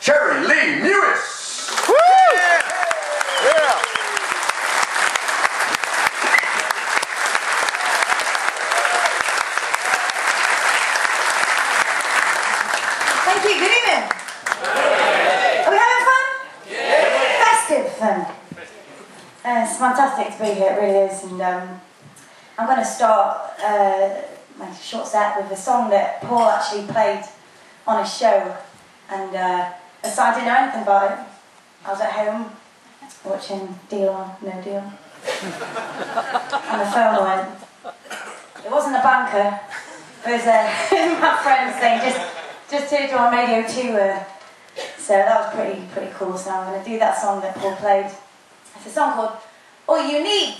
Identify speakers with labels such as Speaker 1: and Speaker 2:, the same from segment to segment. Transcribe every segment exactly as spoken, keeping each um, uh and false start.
Speaker 1: Mewis.
Speaker 2: Woo! Yeah. Yeah.
Speaker 3: Thank you. Good evening. Are we having fun? Yeah. Festive fun. Uh, it's fantastic to be here. It really is. And um, I'm going to start uh, my short set with a song that Paul actually played on his show. And uh, so I didn't know anything about it. I was at home watching Deal or No Deal. And the phone went. It wasn't a banker. It was uh, my friend saying, just, just to do on Radio two. Uh, so that was pretty, pretty cool. So I'm going to do that song that Paul played. It's a song called All You Need.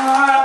Speaker 1: All right.